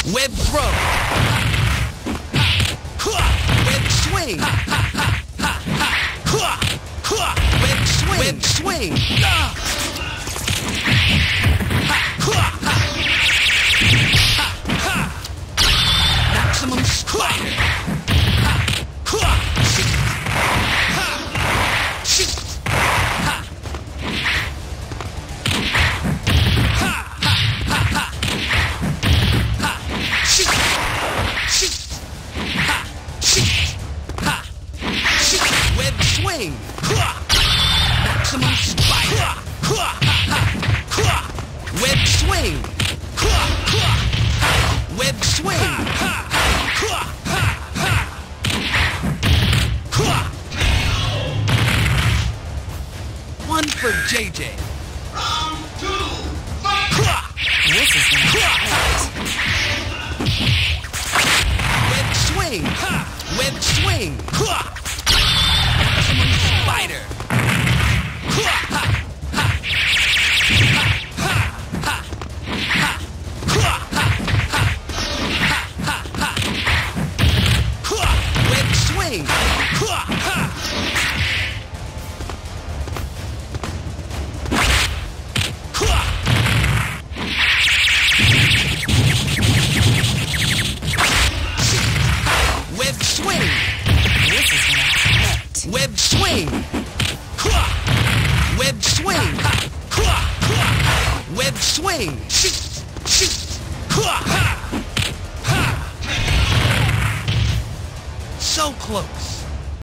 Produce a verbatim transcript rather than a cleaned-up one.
Web throw. Web swing. Web swing. Web swing. Maximum spider. Web swing. Maximum spider. Web swing. Web swing. One for J J. Round two, fight! This is gonna hurt. Web swing. Web swing. Maximum spider. Web swing. Web swing. This is gonna hurt. Web swing.